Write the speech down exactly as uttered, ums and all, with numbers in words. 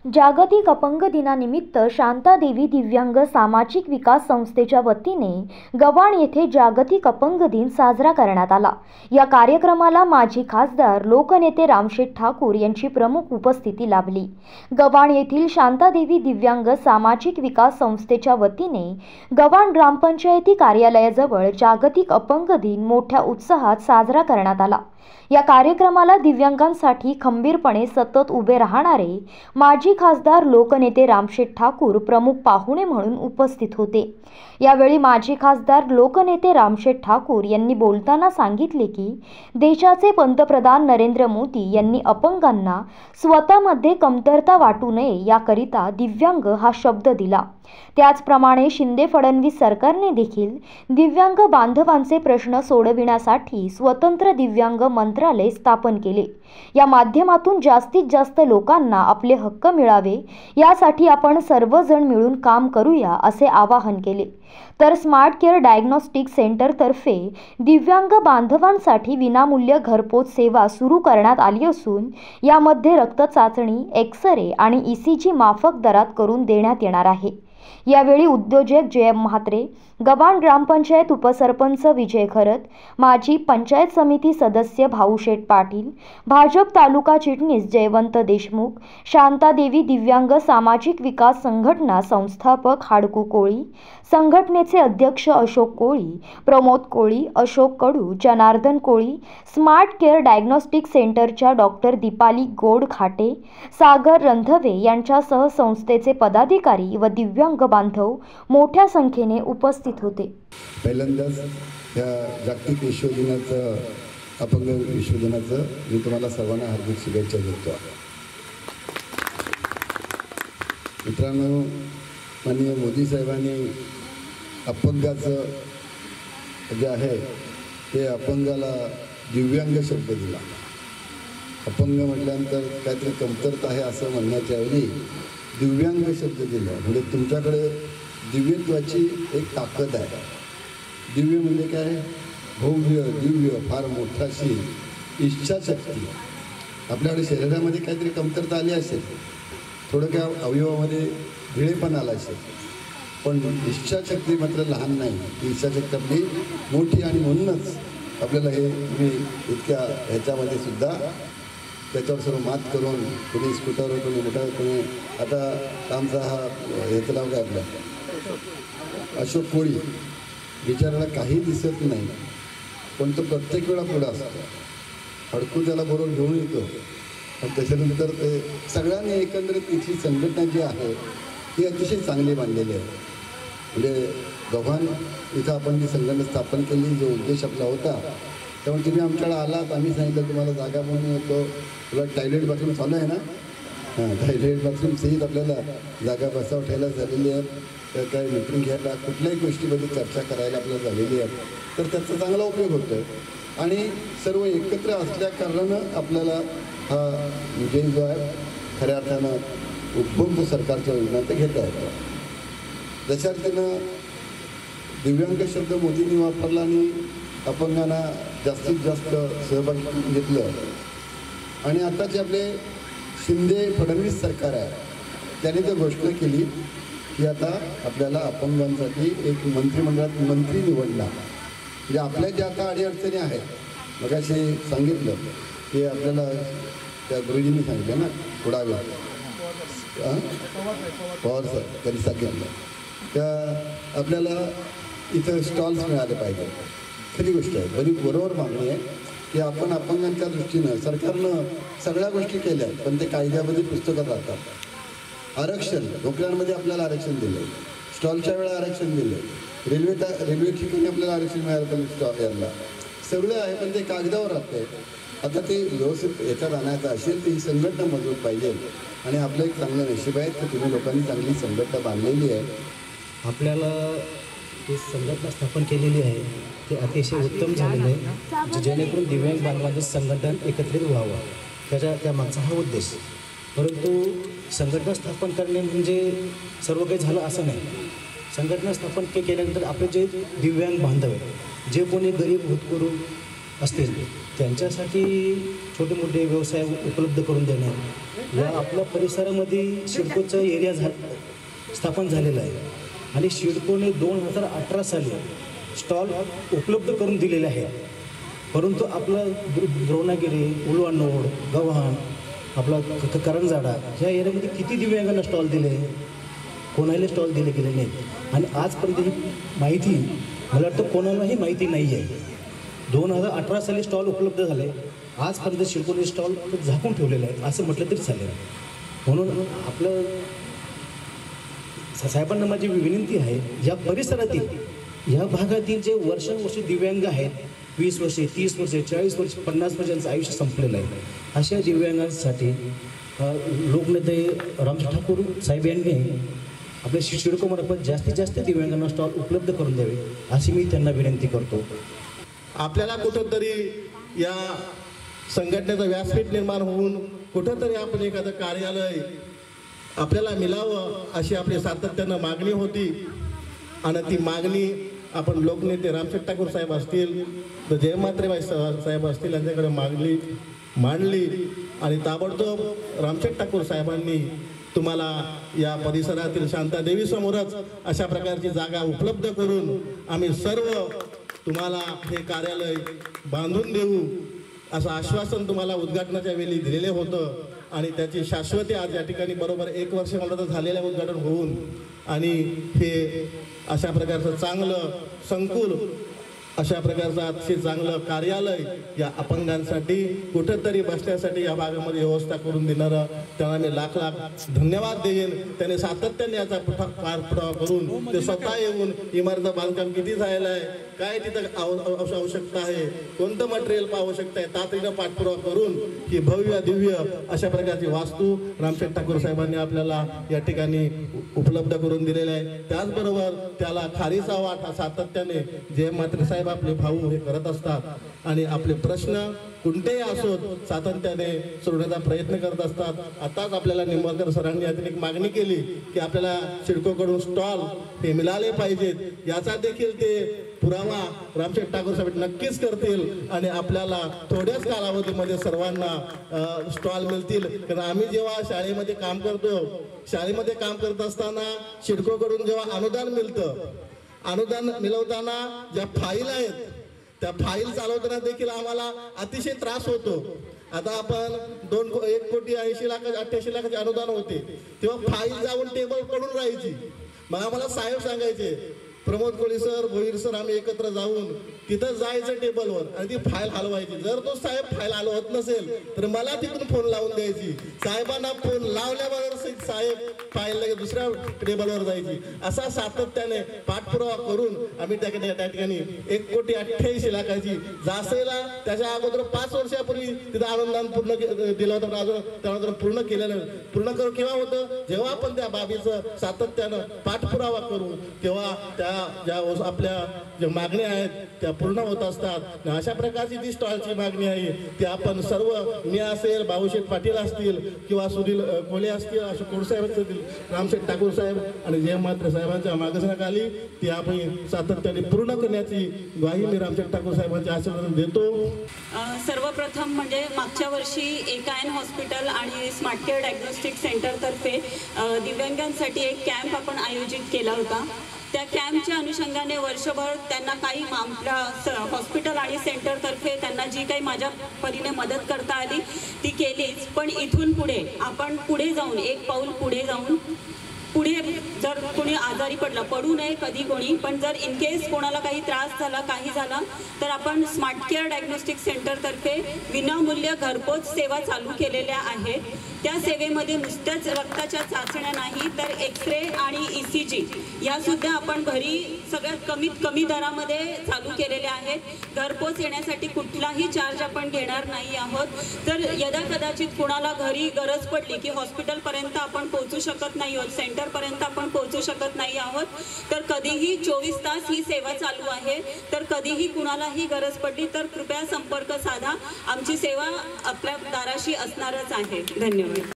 जागतिक अपंग दिनानिमित्त शांतादेवी दिव्यांग सामाजिक विकास संस्थेच्या वतीने गव्हाण येथे जागतिक अपंग दिन साजरा करण्यात आला। या कार्यक्रमाला माजी खासदार लोकनेते रामशेठ ठाकूर यांची प्रमुख उपस्थिती लाभली। गव्हाण येथील शांतादेवी दिव्यांग सामाजिक विकास संस्थेच्या वतीने गव्हाण ग्रामपंचायती कार्यालयाजवळ जागतिक अपंग दिन मोठ्या उत्साहात साजरा करण्यात आला। या कार्यक्रमाला दिव्यांगांसाठी खंबीरपणे सतत उभे राहणारे माजी खासदार लोकनेते रामशेठ ठाकूर प्रमुख पाहुणे म्हणून उपस्थित होते। यावेळी माजी खासदार लोकनेते रामशेठ ठाकूर यांनी बोलताना सांगितले की देशाचे पंतप्रधान नरेंद्र मोदी यांनी अपंगांना स्वतःमध्ये कमतरता वाटू नये याकरिता दिव्यांग हा शब्द दिला। त्याचप्रमाणे शिंदे फडणवीस सरकारने देखील दिव्यांग बांधवांचे प्रश्न सोडविण्यासाठी स्वतंत्र दिव्यांग मंत्रालय स्थापन केले। या माध्यमातून जास्तीत जास्त लोकांना आपले हक्क मिळावे यासाठी आपण सर्वजण मिळून काम करूया असे आवाहन केले। तर स्मार्ट केअर डायग्नोस्टिक सेंटर तर्फे दिव्यांग बांधवांसाठी विनामूल्य घरपोच सेवा सुरू करण्यात आली असून यामध्ये रक्त चाचणी, एक्स-रे आणि ईसीजी माफक दरात करून देण्यात येणार आहे। यावेळी उद्योजक जयम म्हात्रे, गव्हाण ग्रामपंचायत उपसरपंच विजय खरत, माजी पंचायत समिती सदस्य भाऊशेठ पाटील, भाजप तालुका चिटणीस जयवंत देशमुख, शांतादेवी दिव्यांग सामाजिक विकास संघटना संस्थापक हाडकू कोळी, संघटनेचे अध्यक्ष Ashok Koli, Pramod Koli, Ashok Kadu, Janardan Koli, smart care diagnostic सेंटरच्या डॉक्टर दीपाली गोड खाटे, सागर रंधवे यांच्यासह संस्थेचे पदाधिकारी व दिव्यांग बांधव मोठ्या संख्येने उपस्थित होते। पहिल्यांदाच या जागतिक विश्व दिनाचं अपंग विश्व दिनाचं मी तुम्हाला सर्वांना हार्दिक शुभेच्छा देतो। मित्रांनो, माननीय मोदी साहेबांनी अपंगाचं जे आहे ते अपंगाला दिव्यांग शब्द दिला। अपंग म्हटल्यानंतर काहीतरी कमतरता आहे असं म्हणण्याच्या ऐवजी दिव्यांग शब्द दिला। म्हणजे तुमच्याकडे दिव्यत्वाची एक ताकद आहे। दिव्य म्हणजे काय? भव्य, दिव्य, फार मोठाशी इच्छाशक्ती। आपल्याकडे शरीरामध्ये काहीतरी कमतरता आली असेल, थोडं काय अवयवामध्ये ढिळेपण आला असेल, पण इच्छाशक्ती मात्र लहान नाही। इच्छाशक्ती आपली मोठी आणि म्हणूनच आपल्याला हे तुम्ही इतक्या ह्याच्यामध्ये सुद्धा त्याच्यावर सर्व मात करून कोणी स्कूटरवर, कोणी मोठा, कोणी आता आमचा हा ह्याचं नाव काय आपलं अशोक कोळी, बिचाराला काही दिसत नाही पण तो प्रत्येक वेळा पुढं असतो। हडकू त्याला बरोबर घेऊन येतो आणि त्याच्यानंतर ते सगळ्यांनी एकंदरीत इथली संघटना जी आहे ती अतिशय चांगली बांधलेली आहे। म्हणजे गव्हाण इथं आपण जी संघटना स्थापन केली, जो उद्देश आपला होता, त्यामुळे तुम्ही आमच्याकडे आलात, आम्ही सांगितलं तुम्हाला जागा म्हणून येतो, तुला टॉयलेट बाथरूम चालू आहे ना, हां टॉयलेट बाथरूम सहित आपल्याला जागा बसाव ठेवायला झालेली आहे, तर काय मीटिंग घ्यायला कुठल्याही गोष्टीमध्ये चर्चा करायला आपल्याला झालेली आहे, तर त्याचा चांगला उपयोग होतो आहे आणि सर्व एकत्र असल्या कारणानं आपल्याला हा विजय जो आहे खऱ्या अर्थानं उपभोग सरकारच्या योजना ते घेता येतो। जशा अर्थानं दिव्यांग शब्द मोदींनी वापरला आणि अपंगांना जास्तीत जास्त सहभागी घेतलं आणि आताचे आपले शिंदे फडणवीस सरकार आहे त्याने तर घोषणा केली की आता आपल्याला अपंगांसाठी एक मंत्रिमंडळात मंत्री निवडला। म्हणजे आपल्या ज्या आता अडीअडचणी आहेत, मग असे सांगितलं की आपल्याला त्या गुरुजींनी सांगितलं ना पुढावे पवार सर त्यांनी सांगितलं त्या आपल्याला इथं स्टॉल्स मिळाले पाहिजे। खरी गोष्ट आहे, बरी बरोबर मागणी आहे की आपण अपंगांच्या दृष्टीनं सरकारनं सगळ्या गोष्टी केल्या पण ते कायद्यामध्ये पुस्तकात राहतात। आरक्षण नोकऱ्यांमध्ये आपल्याला आरक्षण दिलं, स्टॉलच्या वेळा आरक्षण दिलं, रेल्वे रेल्वे ठिकाणी आपल्याला आरक्षण मिळालं पाहिजे, स्टॉल यांना सगळं आहे पण ते कागदावर राहते। आता ते व्यवस्थित याच्यात आणायचं असेल तर ही संघटना मजबूत पाहिजे आणि आपलं एक चांगलं नशीब आहे की तुम्ही लोकांनी चांगली संघटना बांधलेली आहे। आपल्याला ही संघटना स्थापन केलेली आहे ते अतिशय उत्तम झालेलं आहे, जेणेकरून दिव्यांग बांधवांचं संघटन एकत्रित व्हावं, त्याच्या त्या मागचा हा उद्देश। परंतु संघटना स्थापन करणे म्हणजे सर्व काही झालं असं नाही। संघटना स्थापन के केल्यानंतर आपले जे दिव्यांग बांधव आहेत, जे कोणी गरीब होतकरू असतील त्यांच्यासाठी छोटे मोठे व्यवसाय उपलब्ध करून देणे, या आपल्या परिसरामध्ये सिडकोचं एरिया झा स्थापन झालेलं आहे आणि सिडकोने दोन हजार अठरा साली स्टॉल उपलब्ध करून दिलेले आहेत. परंतु आपलं द्रोणागिरी, उलवानोड, गव्हाण, आपला क करंजाडा ह्या एरियामध्ये किती दिव्यांगांना स्टॉल दिले, कोणाला स्टॉल दिले गेले नाहीत आणि आजपर्यंत ही माहिती मला वाटतं कोणालाही माहिती नाही आहे. दोन हजार अठरा साली स्टॉल उपलब्ध झाले, आजपर्यंत सिडकोने स्टॉल झाकून ठेवलेले आहेत असं म्हटलं तरी चालेल. म्हणून आपलं साहेबांना माझी विनंती आहे, या परिसरातील या भागातील जे वर्षानुवर्ष दिव्यांग आहेत, वीस वर्षे, तीस वर्षे, चाळीस वर्षे, पन्नास वर्षांचं आयुष्य संपलेलं आहे, अशा दिव्यांगांसाठी लोकनेते रामजी ठाकूर साहेब यांनी आपल्या सिडकोमार्फत जास्तीत जास्त दिव्यांगांना स्टॉल उपलब्ध करून द्यावे अशी मी त्यांना विनंती करतो. आपल्याला कुठंतरी या संघटनेचं व्यासपीठ निर्माण होऊन कुठंतरी आपण एखादं कार्यालय आपल्याला मिळावं अशी आपली सातत्यानं मागणी होती आणि ती मागणी आपण लोकनेते रामशेठ ठाकूर साहेब असतील तर जयमात्रेबाई साहेब असतील यांच्याकडे मागणी मांडली आणि ताबडतोब रामशेठ ठाकूर साहेबांनी तुम्हाला या परिसरातील शांतादेवी समोरच अशा प्रकारची जागा उपलब्ध करून आम्ही सर्व तुम्हाला हे कार्यालय बांधून देऊ असं आश्वासन तुम्हाला उद्घाटनाच्या वेळी दिलेले होतं आणि त्याची शाश्वती आज या ठिकाणी बरोबर एक वर्ष मला तर झालेलं उद्घाटन होऊन आणि हे अशा प्रकारचं चांगलं संकुल, अशा प्रकारचं अतिशय चांगलं कार्यालय या अपंगांसाठी कुठंतरी बसण्यासाठी या भागामध्ये व्यवस्था करून देणारं त्यांना मी लाख लाख धन्यवाद देईन. त्याने सातत्याने याचा पाठपुरावा करून ते स्वतः येऊन इमारत बांधकाम किती झालेलं आहे, काय तिथं आवश्यकता आहे, कोणतं मटेरियल आवश्यकता आहे, तातडीनं पाठपुरावा करून ही भव्य दिव्य अशा प्रकारची वास्तू रामशेठ ठाकूर साहेबांनी आपल्याला या ठिकाणी उपलब्ध करून दिलेलं आहे. त्याचबरोबर त्याला खारीचा वाट हा सातत्याने जय मात्रे साहेब आपले भाऊ हे करत असतात आणि आपले प्रश्न कोणतेही असोत सातत्याने सोडवण्याचा प्रयत्न करत असतात. आताच आपल्याला निंबाळकर सरांनी यातून एक मागणी केली की आपल्याला सिडकोकडून स्टॉल हे मिळाले पाहिजेत, याचा देखील ते पुरावा रामशेठ ठाकूर साहेब नक्कीच करतील आणि आपल्याला थोड्याच कालावधीमध्ये सर्वांना स्टॉल मिळतील. कारण आम्ही जेव्हा शाळेमध्ये काम करतो, शाळेमध्ये काम करत असताना सिडकोकडून जेव्हा अनुदान मिळतं, अनुदान मिळवताना ज्या फाईल आहेत त्या फाईल चालवताना देखील आम्हाला अतिशय त्रास होतो. आता आपण दोन एक कोटी ऐंशी लाख अठ्ठ्याऐंशी लाखाचे अनुदान होते तेव्हा फाईल जाऊन टेबल पडून राहायची. मग आम्हाला साहेब सांगायचे, प्रमोद कोळी सर, भोईर सर, आम्ही एकत्र जाऊन तिथं जायचं टेबलवर आणि ती फाईल हलवायची. जर तो साहेब फाईल हलवत नसेल तर मला तिथून फोन लावून द्यायची. साहेबांना फोन लावल्याबरोबर साहेब फाईल लगेच दुसऱ्या टेबलवर जायची. असा सातत्याने पाठपुरावा करून आम्ही त्या त्या ठिकाणी एक कोटी अठ्ठ्याऐंशी लाखाची जासेला त्याच्या अगोदर पाच वर्षापूर्वी तिथं अनुदान पूर्ण दिलं होतं, पण अजून त्यानंतर पूर्ण केलेलं पूर्ण करू केव्हा होतं, जेव्हा आपण त्या बाबीचं सातत्यानं पाठपुरावा करू तेव्हा त्या ज्या आपल्या ज्या मागण्या आहेत त्या पूर्ण होत असतात. अशा प्रकारची जी स्टॉलची मागणी आहे ती आपण सर्व, मी असेल, भाऊशेठ पाटील असतील किंवा सुनील कोले असतील, अशोक कोडसाहेब असतील, रामशेठ ठाकूर साहेब आणि जय मात्रे साहेबांच्या मार्गदर्शनाखाली ती आपण सातत्याने पूर्ण करण्याची ग्वाही मी रामशेठ ठाकूर साहेबांच्या आशीर्वाद देतो. सर्वप्रथम म्हणजे मागच्या वर्षी एकायन हॉस्पिटल आणि स्मार्ट केअर डायग्नोस्टिक सेंटरतर्फे दिव्यांगांसाठी एक कॅम्प आपण आयोजित केला होता. त्या कॅम्पच्या अनुषंगाने वर्षभर त्यांना काही आपल्या हॉस्पिटल आणि सेंटरतर्फे त्यांना जी काही माझ्या परीने मदत करता आली ती केलीच. पण इथून पुढे आपण पुढे जाऊन एक पाऊल पुढे जाऊन पुढे जर कोणी आजारी पडला, पडू नये कधी कोणी, पण जर इन केस कोणाला काही त्रास झाला, काही झाला तर आपण स्मार्ट केअर डायग्नोस्टिक सेंटरतर्फे विनामूल्य घरपोच सेवा चालू केलेल्या आहेत. त्या सेवेमध्ये नुसत्याच रक्ताच्या चाचण्या नाही तर एक्सरे आणि ई सी जी यासुद्धा आपण घरी सगळ्यात कमीत कमी दरामध्ये चालू केलेल्या आहेत. घरपोच येण्यासाठी कुठलाही चार्ज आपण घेणार नाही आहोत. तर यदा कदाचित कुणाला घरी गरज पडली की हॉस्पिटलपर्यंत आपण पोहोचू शकत नाही आहोत, सेंटरपर्यंत आपण पोहोचू शकत नाही आहोत, तर कधीही चोवीस तास ही सेवा चालू आहे. तर कधीही कुणालाही गरज पडली तर कृपया संपर्क साधा. आमची सेवा आपल्या दाराशी असणारच आहे. धन्यवाद.